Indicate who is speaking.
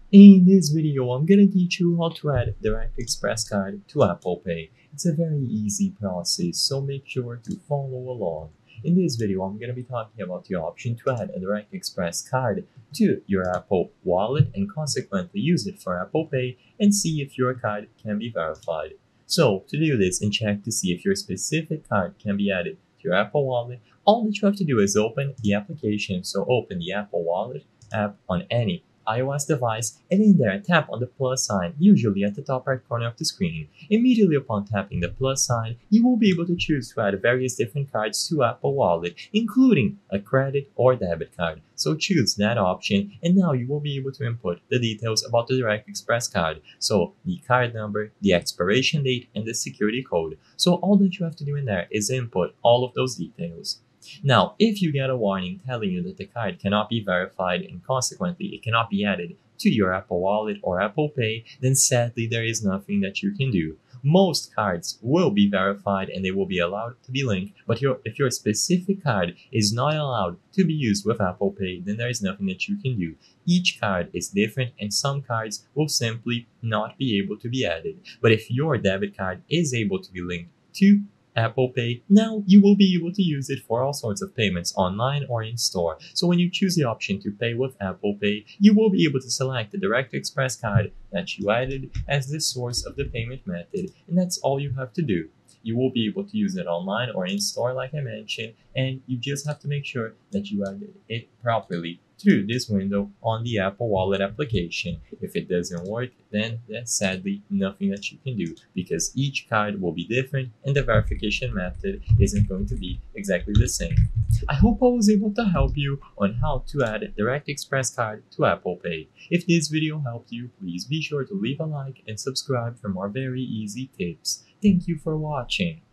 Speaker 1: In this video, I'm gonna teach you how to add Direct Express card to Apple Pay. It's a very easy process, so make sure to follow along. In this video, I'm gonna be talking about the option to add a Direct Express card to your Apple Wallet and consequently use it for Apple Pay and see if your card can be verified. So, to do this and check to see if your specific card can be added to your Apple Wallet, all that you have to do is open the application. So, open the Apple Wallet app on any iOS device, and in there tap on the plus sign, usually at the top right corner of the screen. Immediately upon tapping the plus sign, you will be able to choose to add various different cards to Apple Wallet, including a credit or debit card. So choose that option, and now you will be able to input the details about the Direct Express card. So the card number, the expiration date, and the security code. So all that you have to do in there is input all of those details. Now, if you get a warning telling you that the card cannot be verified and consequently it cannot be added to your Apple Wallet or Apple Pay, then sadly there is nothing that you can do. Most cards will be verified and they will be allowed to be linked, but if your specific card is not allowed to be used with Apple Pay, then there is nothing that you can do. Each card is different and some cards will simply not be able to be added. But if your debit card is able to be linked to Apple Pay, now you will be able to use it for all sorts of payments online or in store. So when you choose the option to pay with Apple Pay, you will be able to select the Direct Express card that you added as the source of the payment method, and that's all you have to do. You will be able to use it online or in store like I mentioned, and you just have to make sure that you added it properly through this window on the Apple Wallet application. If it doesn't work, then there's sadly nothing that you can do because each card will be different and the verification method isn't going to be exactly the same. I hope I was able to help you on how to add a Direct Express card to Apple Pay. If this video helped you, please be sure to leave a like and subscribe for more very easy tips. Thank you for watching.